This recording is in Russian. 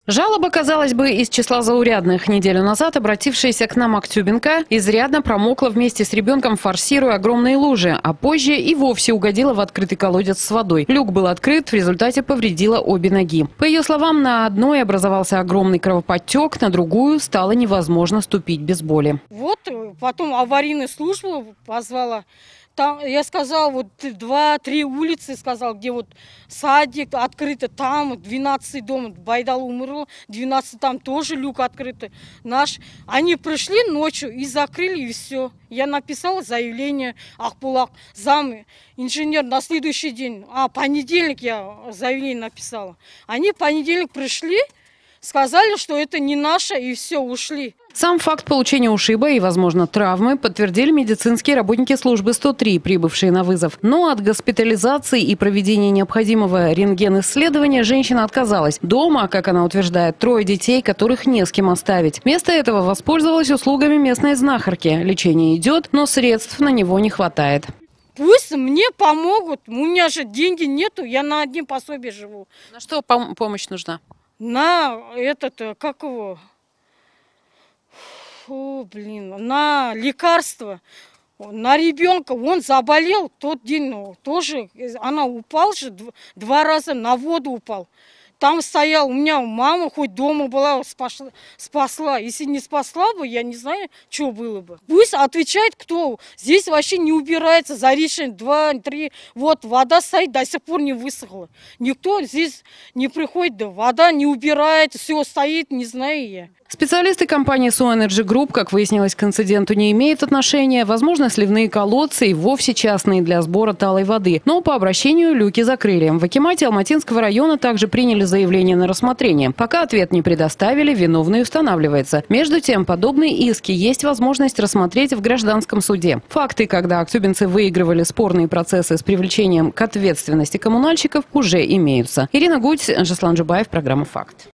Жалоба, казалось бы, из числа заурядных. Неделю назад обратившаяся к нам актюбинка изрядно промокла вместе с ребенком, форсируя огромные лужи, а позже и вовсе угодила в открытый колодец с водой. Люк был открыт, в результате повредила обе ноги. По ее словам, на одной образовался огромный кровоподтек, на другую стало невозможно ступить без боли. Вот потом аварийную службу позвала. Там, я сказала, вот 2-3 улицы, сказал, где вот садик открыто, там 12 дом, Байдал умерла, 12 там тоже люк открытый наш. Они пришли ночью и закрыли, и все. Я написала заявление, Ахбулак, зам, инженер, на следующий день, понедельник я заявление написала. Они в понедельник пришли, сказали, что это не наше, и все, ушли. Сам факт получения ушиба и, возможно, травмы подтвердили медицинские работники службы 103, прибывшие на вызов. Но от госпитализации и проведения необходимого рентген-исследования женщина отказалась. Дома, как она утверждает, 3 детей, которых не с кем оставить. Вместо этого воспользовалась услугами местной знахарки. Лечение идет, но средств на него не хватает. Пусть мне помогут. У меня же деньги нету, я на одни пособия живу. На что помощь нужна? На как его... на лекарства, на ребенка. Он заболел тот день, тоже она упал же 2 раза, на воду упал. Там стоял, у меня мама хоть дома была, спасла. Если не спасла бы, я не знаю, что было бы. Пусть отвечает, кто. Здесь вообще не убирается. Заречный 2-3. Вот вода стоит, до сих пор не высохла. Никто здесь не приходит, да вода не убирает, все стоит, не знаю я. Специалисты компании «Су Энерджи Групп», как выяснилось, к инциденту не имеют отношения. Возможно, сливные колодцы и вовсе частные для сбора талой воды. Но по обращению люки закрыли. В акимате Алматинского района также приняли заявление на рассмотрение. Пока ответ не предоставили, виновный устанавливается. Между тем, подобные иски есть возможность рассмотреть в гражданском суде. Факты, когда актюбинцы выигрывали спорные процессы с привлечением к ответственности коммунальщиков, уже имеются. Ирина Гудь, Жаслан Джубаев, программа «Факт».